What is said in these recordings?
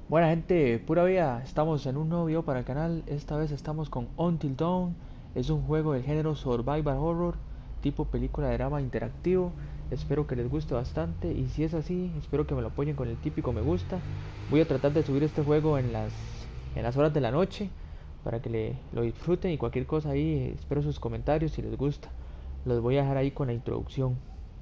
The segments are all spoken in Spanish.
Buena gente, pura vida, estamos en un nuevo video para el canal. Esta vez estamos con Until Dawn. Es un juego del género Survival Horror, tipo película de drama interactivo. Espero que les guste bastante y si es así, espero que me lo apoyen con el típico me gusta. Voy a tratar de subir este juego en las horas de la noche para que lo disfruten y cualquier cosa ahí, espero sus comentarios si les gusta. Los voy a dejar ahí con la introducción.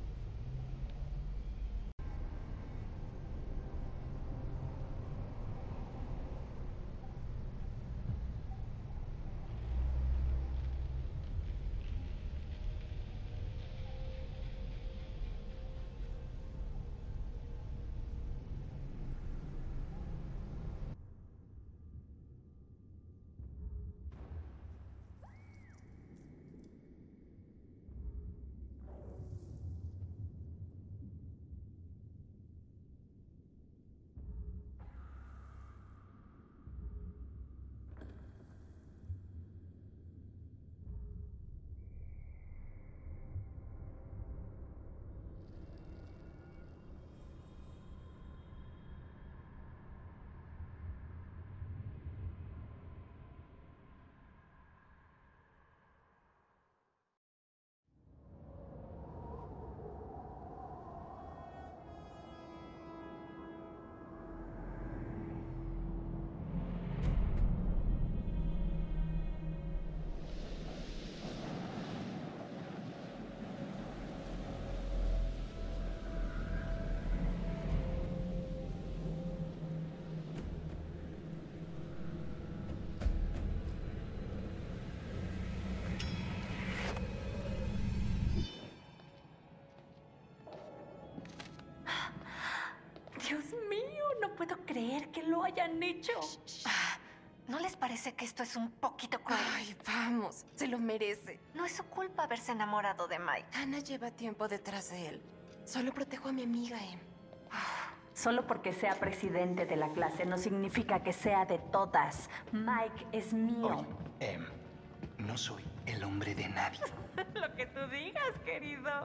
Dios mío, no puedo creer que lo hayan hecho. ¿No les parece que esto es un poquito cruel? Ay, vamos, se lo merece. No es su culpa haberse enamorado de Mike. Hannah lleva tiempo detrás de él. Solo protejo a mi amiga, Em. Solo porque sea presidente de la clase no significa que sea de todas. Mike es mío. Oye, no soy el hombre de nadie. Lo que tú digas, querido.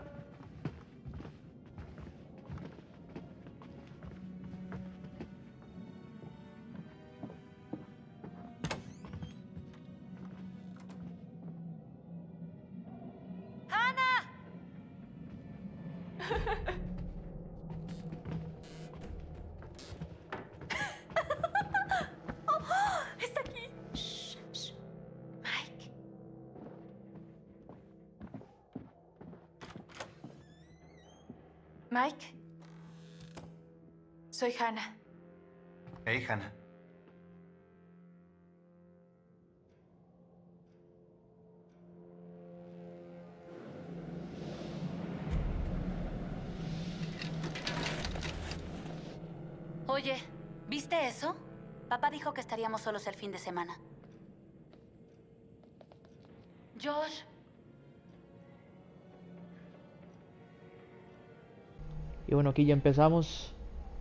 Está aquí. Mike. Mike. Soy Hannah. Hey, Hannah. Oye, ¿viste eso? Papá dijo que estaríamos solos el fin de semana. Josh. Y bueno, aquí ya empezamos.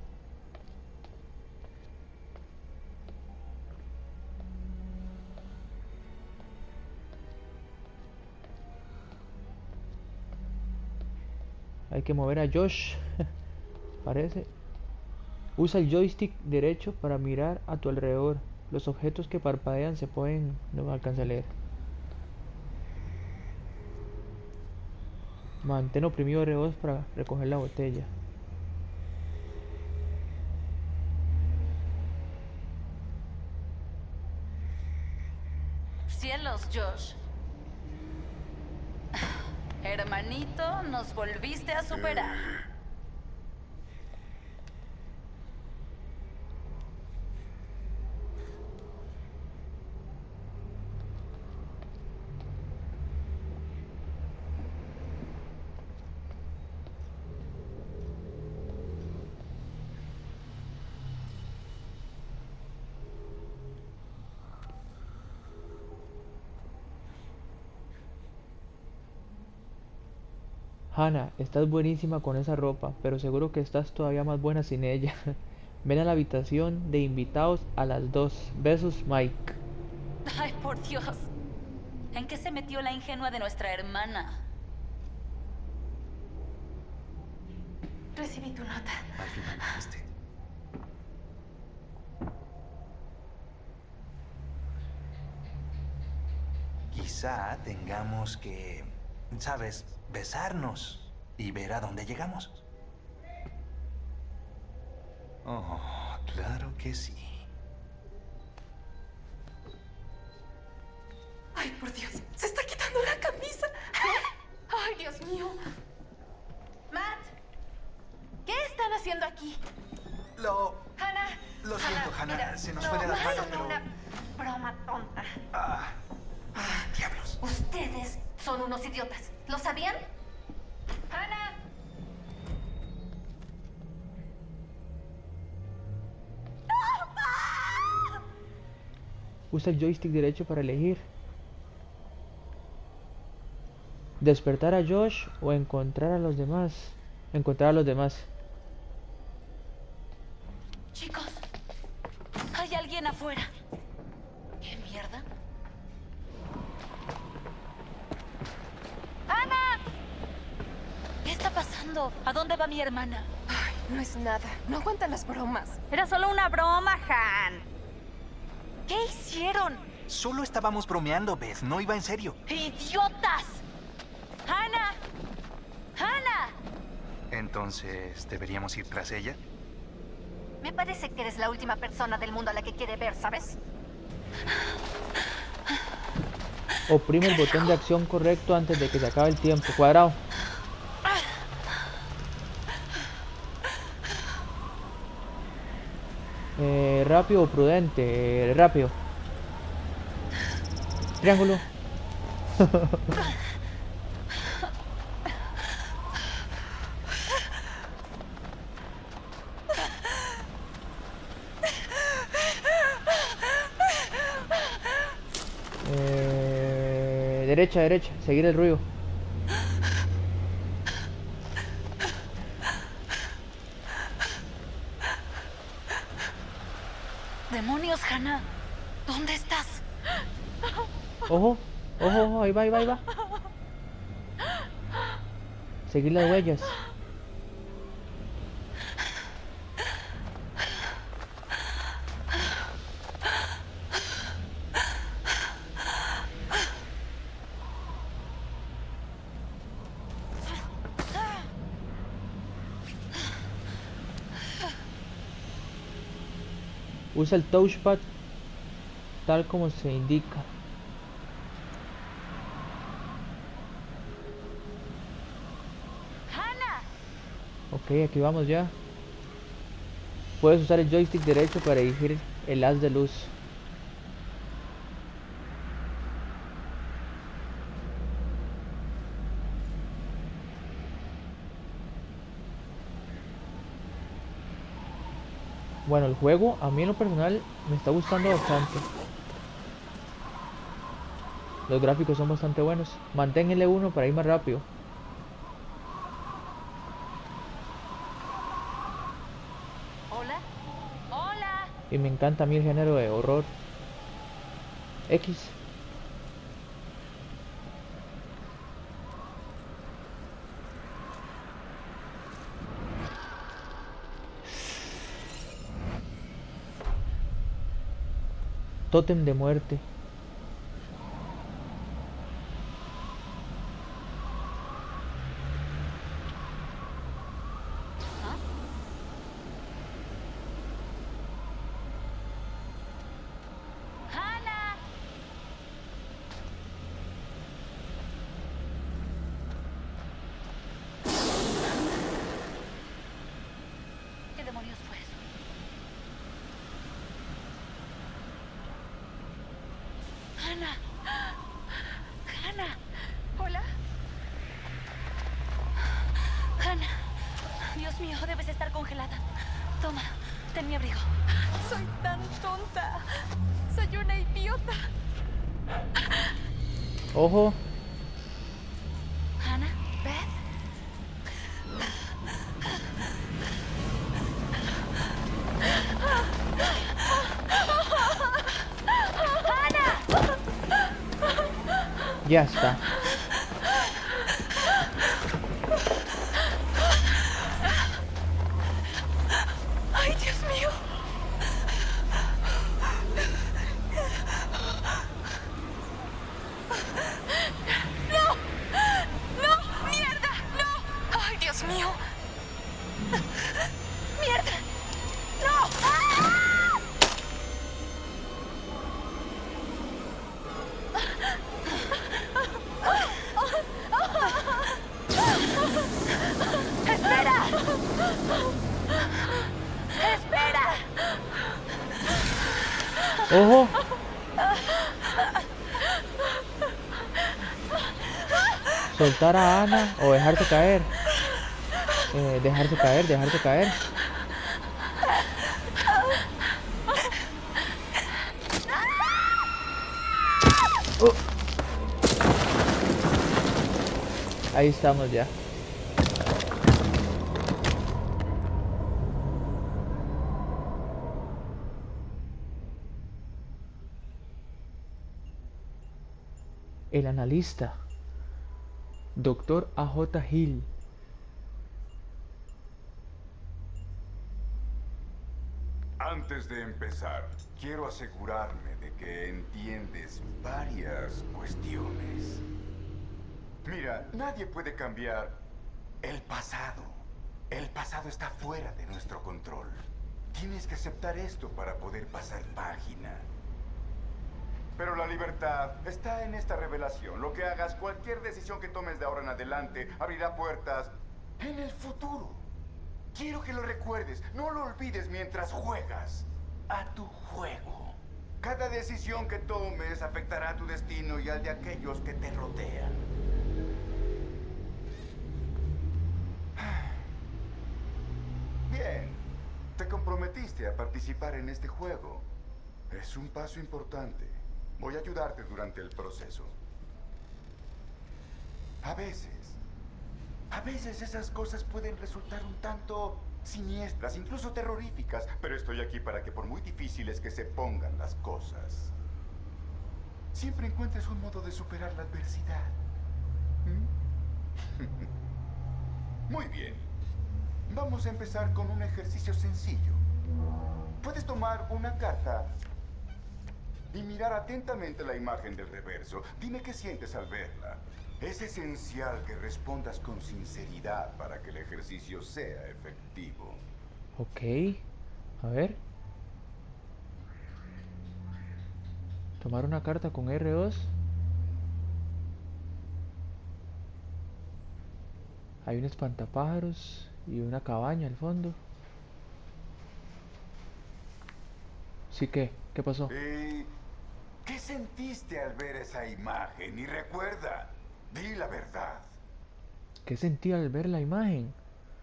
Hay que mover a Josh. Parece. Usa el joystick derecho para mirar a tu alrededor. Los objetos que parpadean se pueden... No me alcanza a leer. Mantén oprimido R2 para recoger la botella. Cielos, Josh. Hermanito, nos volviste a superar. Hannah, estás buenísima con esa ropa, pero seguro que estás todavía más buena sin ella. Ven a la habitación de invitados a las 2. Besos, Mike. Ay, por Dios. ¿En qué se metió la ingenua de nuestra hermana? Recibí tu nota. Al final, quizá tengamos que, ¿sabes? Besarnos y ver a dónde llegamos. Oh, claro que sí. Ay, por Dios, se está quitando la camisa. Ay, Dios mío. Matt, ¿qué están haciendo aquí? Hannah. Lo siento, Hannah, mira, se nos no, fue de las es manos, solo pero... una broma tonta. Diablos. Ustedes son unos idiotas. ¿Lo sabían? Hannah. Usa el joystick derecho para elegir. Despertar a Josh o encontrar a los demás. Encontrar a los demás. Chicos, hay alguien afuera. ¿Qué mierda? ¡Ana! ¿Qué está pasando? ¿A dónde va mi hermana? Ay, no es nada. No aguantan las bromas. Era solo una broma, Han. ¿Qué hicieron? Solo estábamos bromeando, Beth. No iba en serio. ¡Idiotas! ¡Hannah! ¡Hannah! Entonces, ¿deberíamos ir tras ella? Me parece que eres la última persona del mundo a la que quiere ver, ¿sabes? Oprime el botón de acción correcto antes de que se acabe el tiempo. Cuadrado. Rápido o prudente. Rápido. Triángulo. Derecha, derecha. Seguir el ruido. ¡Demonios, Hannah! ¿Dónde estás? Ojo, ojo, ojo. Ahí va, ahí va, ahí va. Seguir las huellas. Usa el touchpad tal como se indica. ¡Hannah! Ok, aquí vamos ya. Puedes usar el joystick derecho para elegir el haz de luz. Bueno, el juego a mí en lo personal me está gustando bastante. Los gráficos son bastante buenos. Mantén L1 para ir más rápido. ¿Hola? ¡Hola! Y me encanta a mí el género de horror. X. Tótem de muerte. ¡Hannah! ¿Qué demonios fue eso? ¡Hannah! ¡Hannah! Hola. ¡Hannah! Dios mío, debes estar congelada. Toma, ten mi abrigo. Soy tan tonta. Soy una idiota. Ojo. ¿Hannah? Beth. Ya está. Ay, Dios mío. ¡Mierda! ¡No! ¡Ah! ¡Espera! ¡Espera! ¡Ojo! Soltar a Ana o dejarse caer. Dejarse caer, dejarse caer. Oh. Ahí estamos ya. El analista. Doctor A.J. Hill. Antes de empezar, quiero asegurarme de que entiendes varias cuestiones. Mira, nadie puede cambiar el pasado. El pasado está fuera de nuestro control. Tienes que aceptar esto para poder pasar página. Pero la libertad está en esta revelación. Lo que hagas, cualquier decisión que tomes de ahora en adelante, abrirá puertas en el futuro. Quiero que lo recuerdes, no lo olvides mientras juegas a tu juego. Cada decisión que tomes afectará a tu destino y al de aquellos que te rodean. Bien, te comprometiste a participar en este juego. Es un paso importante. Voy a ayudarte durante el proceso. A veces esas cosas pueden resultar un tanto siniestras, incluso terroríficas, pero estoy aquí para que por muy difíciles que se pongan las cosas, siempre encuentres un modo de superar la adversidad. Muy bien. Vamos a empezar con un ejercicio sencillo. Puedes tomar una carta y mirar atentamente la imagen del reverso. Dime qué sientes al verla. Es esencial que respondas con sinceridad para que el ejercicio sea efectivo. Ok. A ver. Tomar una carta con R2. Hay un espantapájaros y una cabaña al fondo. Sí, ¿qué pasó? ¿Qué sentiste al ver esa imagen? Y recuerda, di la verdad. ¿Qué sentí al ver la imagen?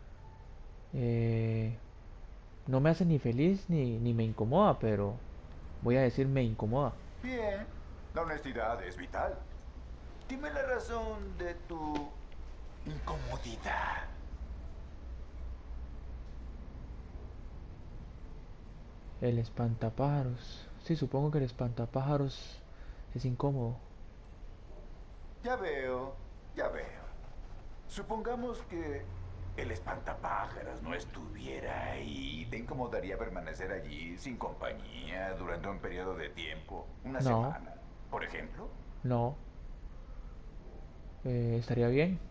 No me hace ni feliz ni me incomoda, pero voy a decir me incomoda. Bien, la honestidad es vital. Dime la razón de tu incomodidad. El espantapájaros. Sí, supongo que el espantapájaros es incómodo. Ya veo, ya veo. Supongamos que el espantapájaros no estuviera ahí. ¿Te incomodaría permanecer allí sin compañía durante un periodo de tiempo? ¿Una semana, por ejemplo? No. Estaría bien.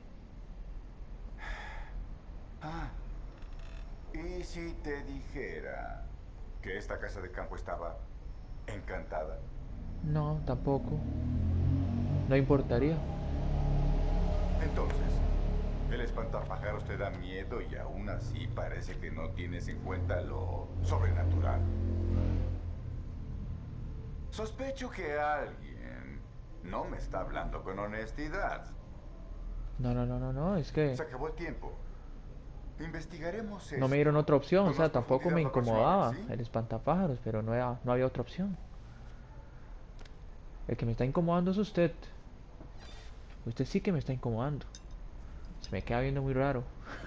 ¿Y si te dijera que esta casa de campo estaba encantada? No, tampoco. No importaría. Entonces, el espantapájaros te da miedo y aún así parece que no tienes en cuenta lo sobrenatural. Sospecho que alguien no me está hablando con honestidad. No, es que Se acabó el tiempo. Investigaremos no me dieron otra opción, con o sea, más tampoco me profundidad la próxima incomodaba vez, ¿sí? el espantapájaros, pero no había otra opción. El que me está incomodando es usted. Usted sí que me está incomodando. Se me queda viendo muy raro.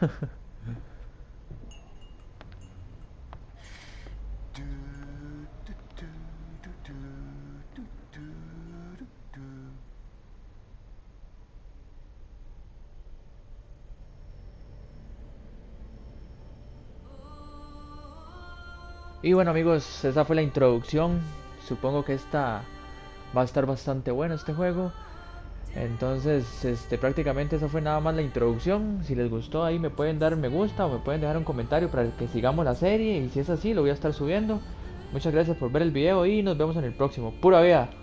Y bueno amigos, esa fue la introducción. Supongo que esta va a estar bastante buena este juego. Entonces, prácticamente eso fue nada más la introducción. Si les gustó, ahí me pueden dar me gusta o me pueden dejar un comentario para que sigamos la serie. Y si es así, lo voy a estar subiendo. Muchas gracias por ver el video y nos vemos en el próximo. ¡Pura vida!